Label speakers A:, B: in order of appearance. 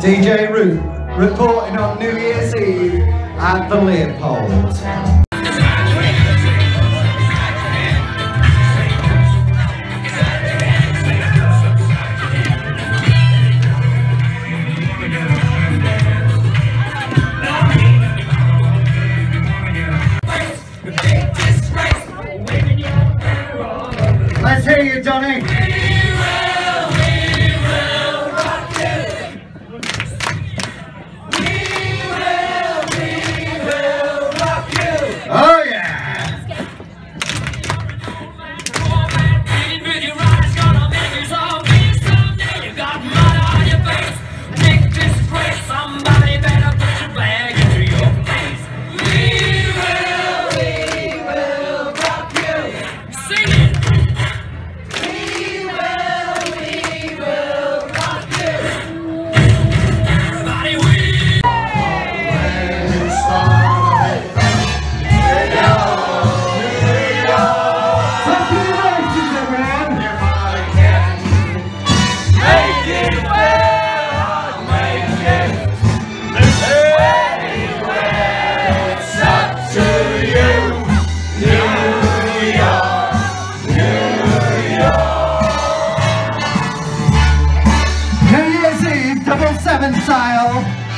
A: DJ Root reporting on New Year's Eve at the Leopold. Let's hear you, Johnny. Oh yeah! New Year's Eve, 777 style.